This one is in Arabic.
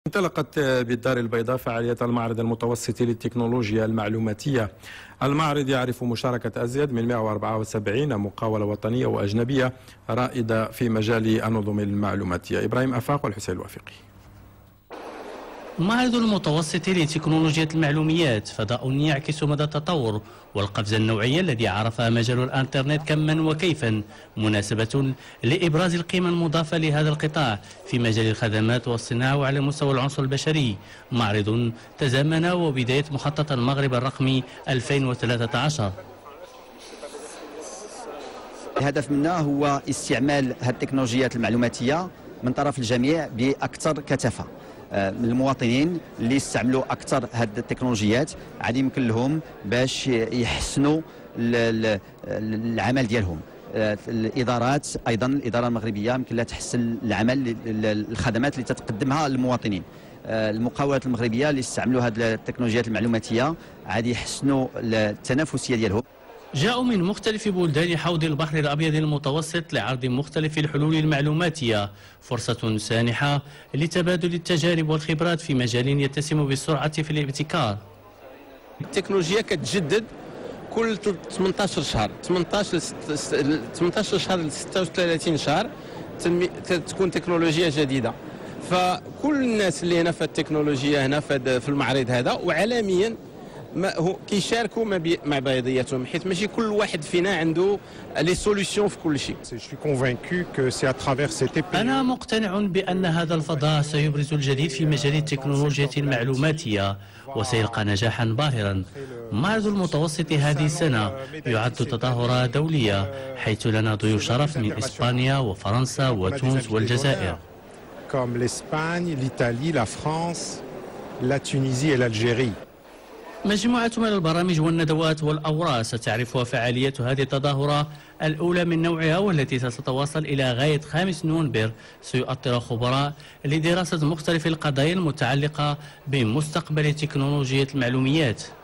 انطلقت بالدار البيضاء فعالية المعرض المتوسطي للتكنولوجيا المعلوماتية. المعرض يعرف مشاركة أزيد من 174 مقاولة وطنية وأجنبية رائدة في مجال النظم المعلوماتية. إبراهيم أفاق والحسين الوافقي. المعرض المتوسطي لتكنولوجيا المعلوميات فضاء يعكس مدى التطور والقفزة النوعية الذي عرفها مجال الانترنت كما وكيفا، مناسبة لإبراز القيمة المضافة لهذا القطاع في مجال الخدمات والصناعة وعلى مستوى العنصر البشري. معرض تزامن وبداية مخطط المغرب الرقمي 2013. الهدف منها هو استعمال هذه التكنولوجيات المعلوماتية من طرف الجميع بأكثر كثافة. المواطنين اللي يستعملوا اكثر هذه التكنولوجيات عاد يمكن لهم باش يحسنوا العمل ديالهم. الادارات ايضا الاداره المغربيه يمكن لها تحسن العمل الخدمات اللي تتقدمها للمواطنين. المقاولات المغربيه اللي يستعملوا هذه التكنولوجيات المعلوماتيه عاد يحسنوا التنافسيه ديالهم. جاءوا من مختلف بلدان حوض البحر الأبيض المتوسط لعرض مختلف الحلول المعلوماتية، فرصة سانحة لتبادل التجارب والخبرات في مجال يتسم بالسرعة في الابتكار. التكنولوجيا كتجدد كل 18 شهر، 18 شهر ل 36 شهر تكون تكنولوجيا جديدة. فكل الناس اللي هنا في التكنولوجيا هنا في المعرض هذا وعالميا كيشاركوا مع بعضياتهم، حيت ماشي كل واحد فينا عنده لي سوليسيون في كل شيء. أنا مقتنع بأن هذا الفضاء سيبرز الجديد في مجال التكنولوجيا المعلوماتية وسيلقى نجاحا باهرا. معرض المتوسط هذه السنة يعد تظاهرة دولية، حيث لنا ضيوف شرف من إسبانيا وفرنسا وتونس والجزائر. comme l'Espagne, l'Italie, la France, la Tunisie et l'Algérie. مجموعة من البرامج والندوات والأوراق ستعرفها فعالية هذه التظاهرة الأولى من نوعها، والتي ستتواصل إلى غاية 5 نوفمبر. سيؤطر خبراء لدراسة مختلف القضايا المتعلقة بمستقبل تكنولوجيا المعلوميات.